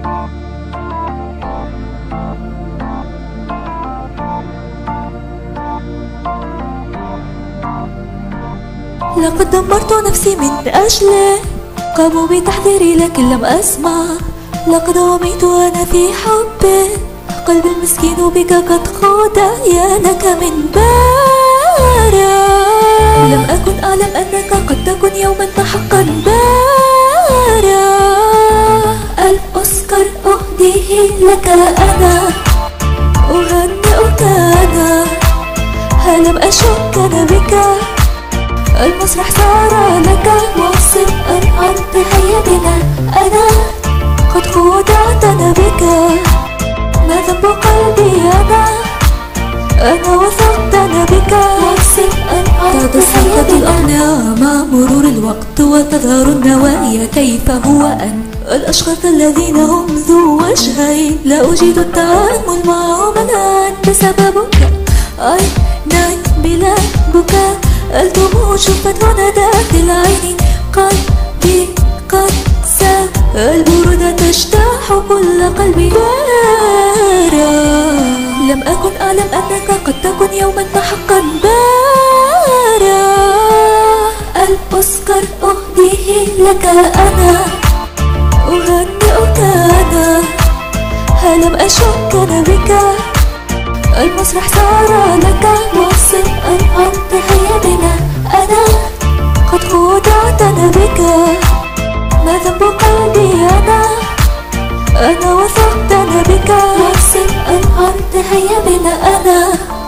لقد دمرت نفسي من أجلك، قاموا بتحذيري لكن لم أسمع. لقد رميت أنا في حبك، قلبي المسكين بك قد خدعيانك من بارا. لم أكن أعلم أنك قد تكون يوما ما حقا بارا. الأوسكار أهديه لك أنا، أهنئك أنا، هل لم أشك أنا بك؟ المسرح صار لك موسما عن تحيتنا. أنا قد خدعتنا بك، ما ذنب قلبي أنا وثقتنا بك موسما عن تحيتنا. الأقنعة مع مرور الوقت وتظهر النوايا كيف هو أن الأشخاص الذين هم ذو وجهين لا أجيد التعامل معهم الآن بسببك. عيناي بلا بكاء، الدموع شفت هنا داخل عيني، قلبي قد ساب، البرودة تجتاح كل قلبي بارا. لم أكن أعلم أنك قد تكون يوما ما حقا بارا. الأوسكار أهديه لك أنا، أهنئك أنا، هل لم أشك أنا بك؟ المسرح صار لك موسما عن تحيتنا. أنا قد خدعتنا بك، ما ذنب قلبي أنا وثقتنا بك موسما عن تحيتنا. أنا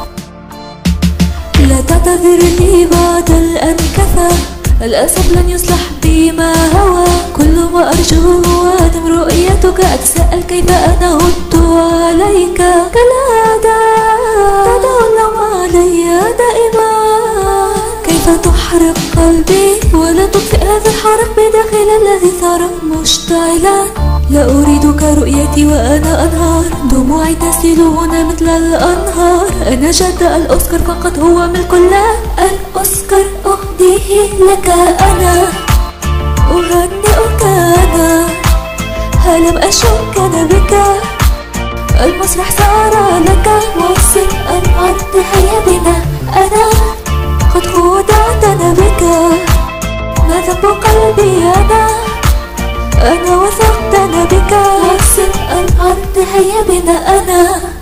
لا تعتذر لي بعد الآن كفى، الأسف لن يصلح بي ما هوى. كل ما أرجوه هو عدم رؤيتك، أتساءل كيف أنا هدت عليك كالعادة، تدعو اللوم علي دائما. كيف تحرق قلبي ولا تطفئ هذا الحرق بداخل الذي صار مشتعلا. لا أريدك رؤيتي وأنا أنهار، دموعي تسيل هنا مثل الأنهار. أنا جد الأوسكار فقط هو ملك الله. الأوسكار أهديه لك أنا، أهنئك أنا، هل لم أشك أنا بك؟ المسرح صار لك موسما عن تحيتنا. أنا قد خدعتنا بك، ما ذنب قلبي أنا وثقتنا بك موسما عن تحيتنا. أنا